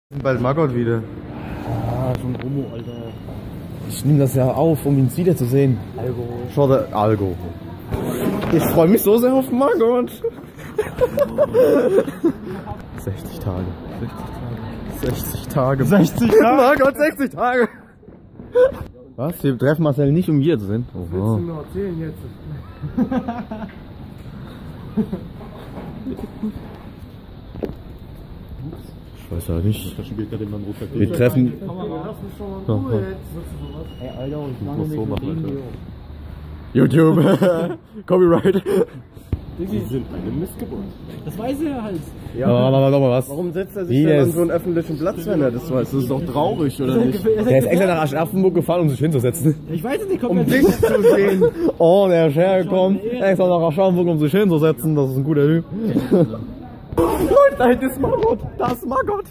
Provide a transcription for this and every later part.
Bald Margot wieder. Ah, schon Homo, Alter. Ich nehme das ja auf, um ihn wieder zu sehen. Algo. Schade, Algo. Ich freue mich so sehr auf Margot. 60 Tage. 60 Tage. 60 Tage? Margot, 60 Tage. Was? Wir treffen Marcel nicht, um hier zu sein. Was willst du mir erzählen jetzt? Ich weiß ja nicht. Wir Wir treffen. Ey, Alter, ich muss so machen, YouTube. Copyright. Sie sind eine Missgeburt. Das weiß er halt. Ja, aber noch mal was. Warum setzt er sich denn an so einen öffentlichen Platz, wenn er das weiß? Das ist doch traurig, oder nicht? Der ist extra nach Aschaffenburg gefahren, um sich hinzusetzen. Ich weiß es nicht, Um dich zu sehen. Oh, der ist hergekommen. Extra nach Aschaffenburg, um sich hinzusetzen. Das ist ein guter Typ. Leute, da hinten ist Margot. Da ist Margot.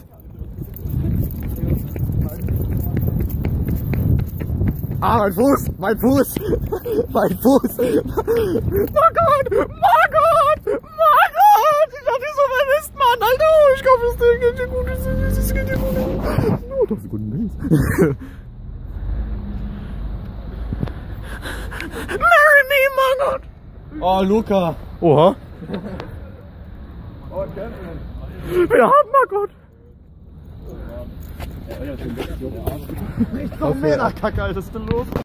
Ah, mein Fuß! Mein Fuß! Mein Fuß! Margot! Margot! Margot! Ich hab dich so vermisst, Mann! Alter! Ich glaube, es geht dir gut. Es geht dir gut. Oh, das ist ein guter Mensch. Marry me, Margot! Oh, Luca. Oha! Oh, Kevin. Wir haben Margot! Ich komm mehr nach Kacke, Alter, was ist denn los?